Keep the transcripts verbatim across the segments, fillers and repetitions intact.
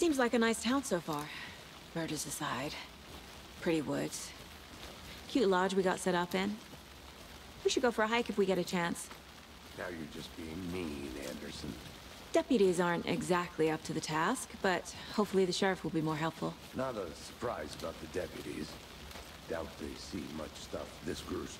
Seems like a nice town so far. Murders aside. Pretty woods. Cute lodge we got set up in. We should go for a hike if we get a chance. Now you're just being mean, Anderson. Deputies aren't exactly up to the task, but hopefully the sheriff will be more helpful. Not a surprise about the deputies. Doubt they see much stuff this gruesome.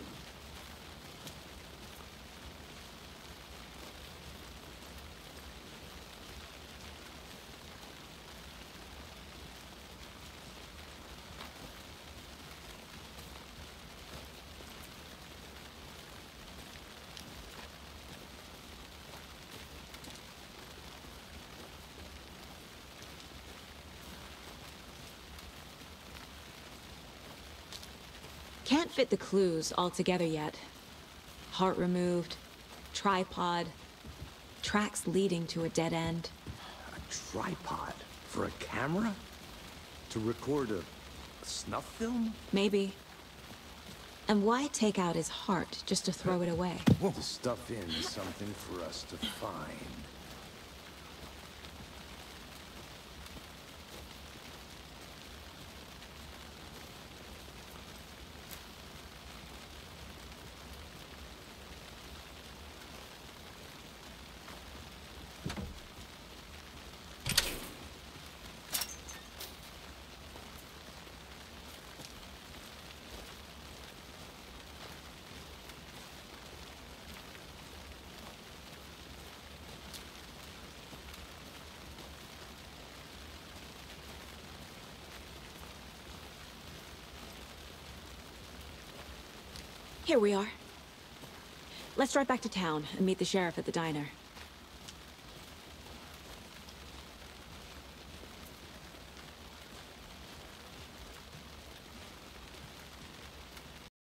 Can't fit the clues all together yet. Heart removed, tripod, tracks leading to a dead end. A tripod? For a camera? To record a, a snuff film? Maybe. And why take out his heart just to throw it away? To stuff in something for us to find. Here we are. Let's drive back to town and meet the sheriff at the diner.